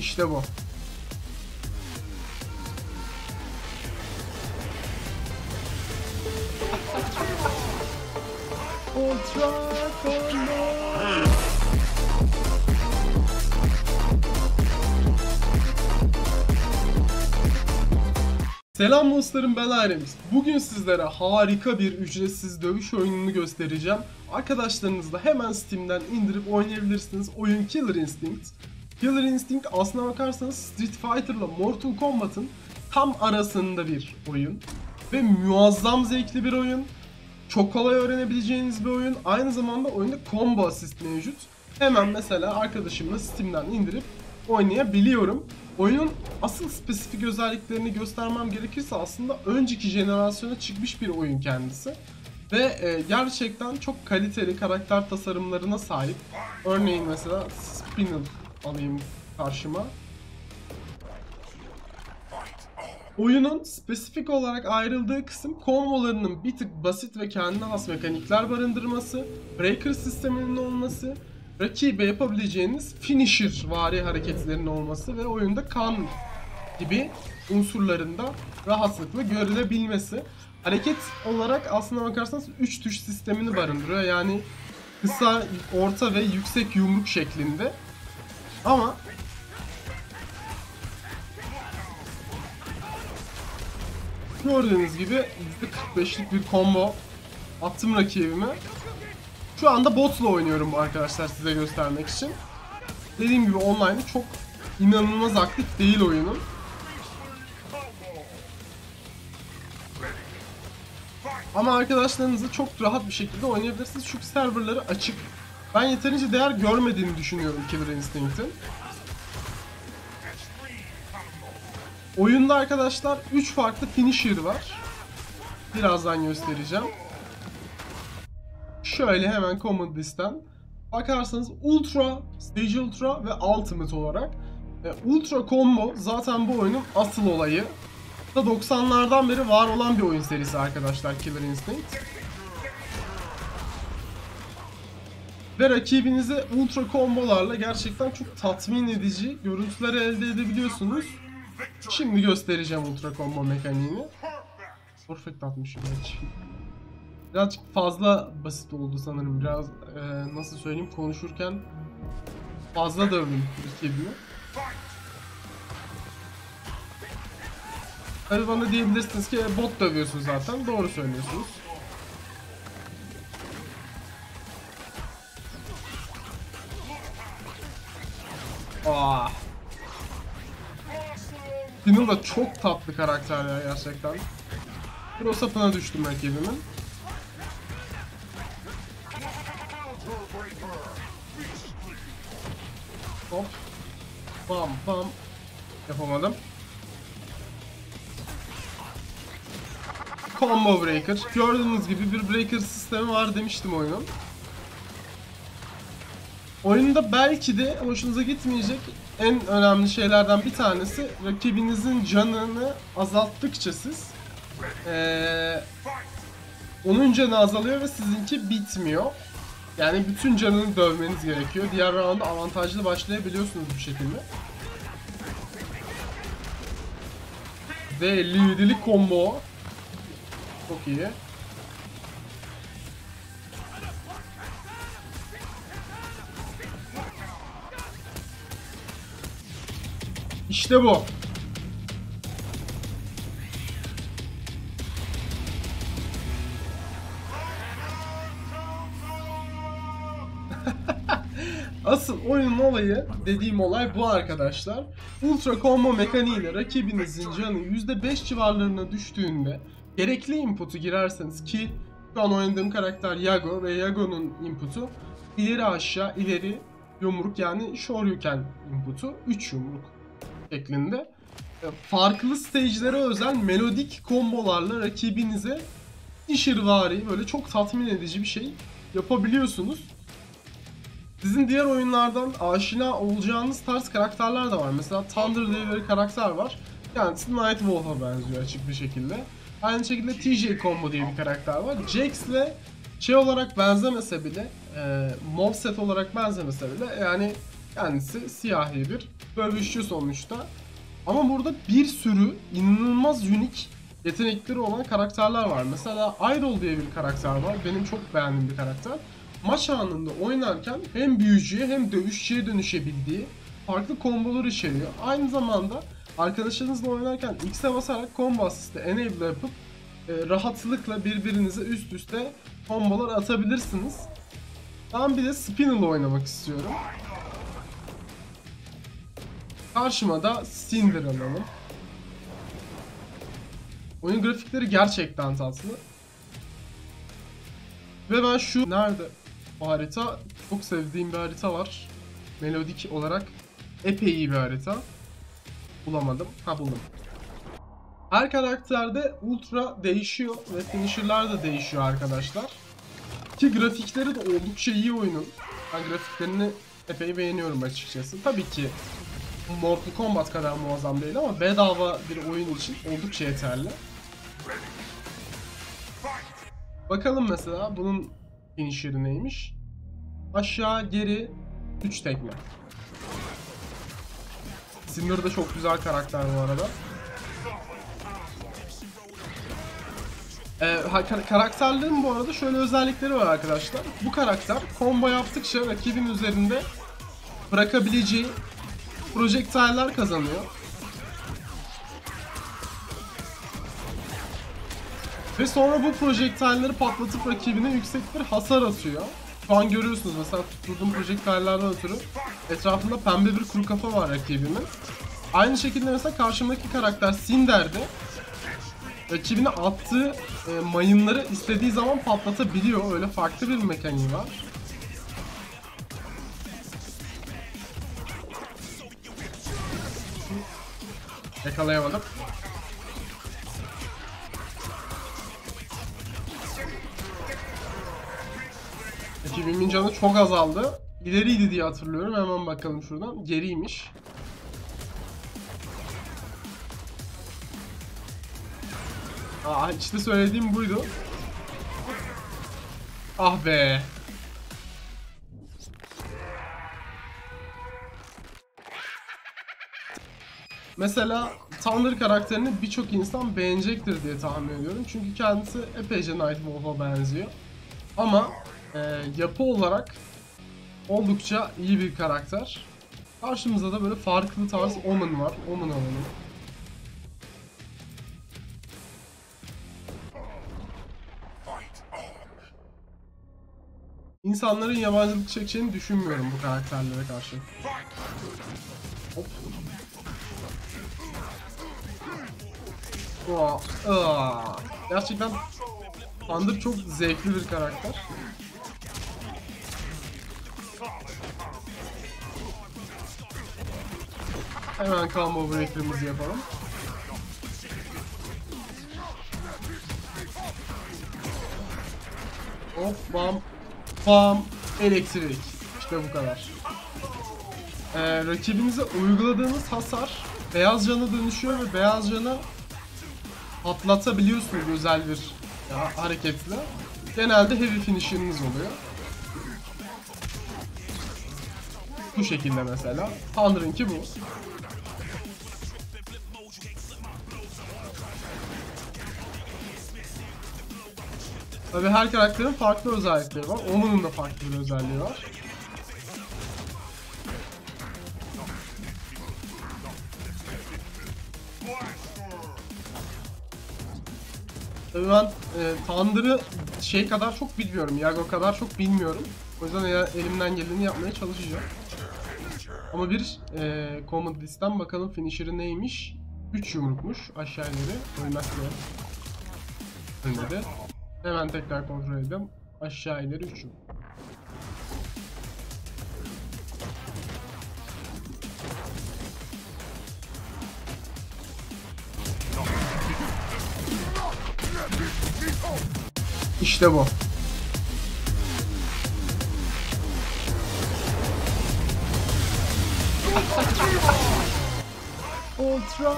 İşte bu. Ultra Combo. Selam dostlarım, ben Ayremix. Bugün sizlere harika bir ücretsiz dövüş oyununu göstereceğim. Arkadaşlarınızla hemen Steam'den indirip oynayabilirsiniz. Oyun Killer Instinct. Killer Instinct aslına bakarsanız Street Fighter'la Mortal Kombat'ın tam arasında bir oyun. Ve muazzam zevkli bir oyun. Çok kolay öğrenebileceğiniz bir oyun. Aynı zamanda oyunda combo assist mevcut. Hemen mesela arkadaşımla Steam'den indirip oynayabiliyorum. Oyunun asıl spesifik özelliklerini göstermem gerekirse aslında önceki jenerasyona çıkmış bir oyun kendisi. Ve gerçekten çok kaliteli karakter tasarımlarına sahip. Örneğin mesela Spinel alayım karşıma. Oyunun spesifik olarak ayrıldığı kısım kombolarının bir tık basit ve kendine has mekanikler barındırması, breaker sisteminin olması, rakibe yapabileceğiniz finisher vari hareketlerin olması ve oyunda kan gibi unsurlarında rahatlıkla görülebilmesi. Hareket olarak aslına bakarsanız 3 tuş sistemini barındırıyor. Yani kısa, orta ve yüksek yumruk şeklinde. Ama gördüğünüz gibi %45'lik bir combo attım rakibime. Şu anda botla oynuyorum arkadaşlar size göstermek için. Dediğim gibi online'ı çok inanılmaz aktif değil oyunun. Ama arkadaşlarınızla çok rahat bir şekilde oynayabilirsiniz çünkü serverları açık. Ben yeterince değer görmediğini düşünüyorum Killer Instinct'in. Oyunda arkadaşlar 3 farklı finisher var. Birazdan göstereceğim. Şöyle hemen command list'ten bakarsanız Ultra, Stage Ultra ve Ultimate olarak. Ultra Combo zaten bu oyunun asıl olayı. 90'lardan beri var olan bir oyun serisi arkadaşlar Killer Instinct. Ve rakibinize Ultra Combo'larla gerçekten çok tatmin edici görüntüler elde edebiliyorsunuz. Şimdi göstereceğim Ultra Combo mekaniğini. Perfect atmışım hiç. Birazcık fazla basit oldu sanırım. Biraz nasıl söyleyeyim, konuşurken fazla dövdüm rakibimi. Tabii bana diyebilirsiniz ki bot dövüyorsun zaten. Doğru söylüyorsunuz. Spinel da çok tatlı karakter ya gerçekten. Pro sapına düştüm rakibimin. Hop. Bam bam. Yapamadım. Combo breaker. Gördüğünüz gibi bir breaker sistemi var demiştim oyunun. Oyunda belki de hoşunuza gitmeyecek en önemli şeylerden bir tanesi rakibinizin canını azalttıkça siz onun canı azalıyor ve sizinki bitmiyor. Yani bütün canını dövmeniz gerekiyor. Diğer round'a avantajlı başlayabiliyorsunuz bu şekilde. Ve 57'lik combo. Çok iyi. İşte bu. Asıl oyunun olayı, dediğim olay bu arkadaşlar. Ultra Combo mekaniğiyle rakibinizin canı %5 civarlarına düştüğünde gerekli input'u girerseniz, ki şu an oynadığım karakter Yago ve Yago'nun input'u ileri aşağı ileri yumruk, yani Shoryuken input'u 3 yumruk şeklinde. Farklı stage'lere özel melodik kombolarla rakibinize finishervari böyle çok tatmin edici bir şey yapabiliyorsunuz. Sizin diğer oyunlardan aşina olacağınız tarz karakterler de var. Mesela Thunder diye bir karakter var. Kendisi Nightwolf'a benziyor açık bir şekilde. Aynı şekilde TJ Combo diye bir karakter var. Jax'le şey olarak benzemese bile, moveset olarak benzemese bile yani Kendisi siyahi bir dövüşçü sonuçta. Ama burada bir sürü inanılmaz unik yetenekleri olan karakterler var. Mesela Idol diye bir karakter var. Benim çok beğendiğim bir karakter. Maç anında oynarken hem büyücüye hem dövüşçüye dönüşebildiği farklı kombolar içeriyor. Aynı zamanda arkadaşlarınızla oynarken X'e basarak combo assist'e enable yapıp rahatlıkla birbirinize üst üste kombolar atabilirsiniz. Ben bir de Spinel oynamak istiyorum. Karşıma da Cinder alalım. Oyun grafikleri gerçekten tatlı. Ve ben şu... Nerede? O harita. Çok sevdiğim bir harita var. Melodik olarak epey iyi bir harita. Bulamadım. Ha, buldum. Her karakterde ultra değişiyor ve finisher'lar da değişiyor arkadaşlar. Ki grafikleri de oldukça iyi oyunun. Ben grafiklerini epey beğeniyorum açıkçası. Tabii ki Mortal Kombat kadar muazzam değil ama bedava bir oyun için oldukça yeterli. Bakalım mesela bunun finisher'ı neymiş? Aşağı geri 3 tekme. Cinder da çok güzel karakter bu arada. Karakterlerin bu arada şöyle özellikleri var arkadaşlar. Bu karakter combo yaptıkça rakibin üzerinde bırakabileceği projektiler kazanıyor. Ve sonra bu projektilleri patlatıp rakibine yüksek bir hasar atıyor. Şu an görüyorsunuz mesela tutturduğum projektillerden ötürü etrafında pembe bir kuru kafa var rakibimin. Aynı şekilde mesela karşımdaki karakter Cinder'de rakibine attığı mayınları istediği zaman patlatabiliyor. Öyle farklı bir mekaniği var. Yakalayamadım. Rakibimin canı çok azaldı. İleriydi diye hatırlıyorum. Hemen bakalım şuradan. Geriymiş. İşte söylediğim buydu. Ah be. Mesela Thunder karakterini birçok insan beğenecektir diye tahmin ediyorum. Çünkü kendisi epeyce Nightwolf'a benziyor. Ama yapı olarak oldukça iyi bir karakter. Karşımızda da böyle farklı tarz Omen var. Omen alalım. İnsanların yabancılık çekeceğini düşünmüyorum bu karakterlere karşı. Hop. Gerçekten Thunder çok zevkli bir karakter. Hemen combo breaker'ımızı yapalım. Hop, bam, bam, elektrik. İşte bu kadar. Rakibinize uyguladığınız hasar beyaz cana dönüşüyor ve beyaz canı atlatabiliyorsunuz özel bir hareketle. Genelde heavy finish'iniz oluyor. Bu şekilde mesela. Thunder'ınki bu. Tabii her karakterin farklı özellikleri var. Omen'ın da farklı bir özelliği var. Tabii ben Thunder'ı kadar çok bilmiyorum. Yago kadar çok bilmiyorum. O yüzden elimden geleni yapmaya çalışacağım. Ama bir command list'ten bakalım finisher'ı neymiş? 3 yumrukmuş aşağı ileri. Ölmezse ölmedi. Hemen tekrar kontrol edelim. Aşağı ileri 3 yumruk. İşte bu. Ultra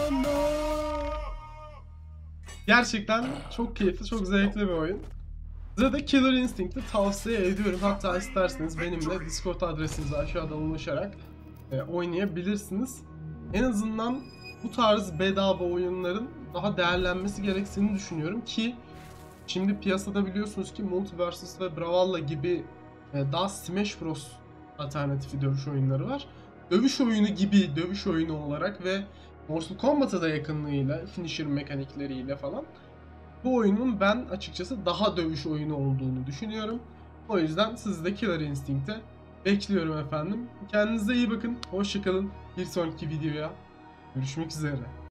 Combo. Gerçekten çok keyifli, çok zevkli bir oyun. Size de Killer Instinct'i tavsiye ediyorum. Hatta isterseniz benimle Discord adresinize aşağıdan ulaşarak oynayabilirsiniz. En azından bu tarz bedava oyunların daha değerlenmesi gerektiğini düşünüyorum ki şimdi piyasada biliyorsunuz ki Multiversus ve Brawlhalla gibi daha Smash Bros alternatifi dövüş oyunları var. Dövüş oyunu gibi dövüş oyunu olarak ve Mortal Kombat'a da yakınlığıyla, finisher mekanikleriyle falan bu oyunun ben açıkçası daha dövüş oyunu olduğunu düşünüyorum. O yüzden sizi de Killer Instinct'e bekliyorum efendim. Kendinize iyi bakın. Hoşça kalın. Bir sonraki videoya görüşmek üzere.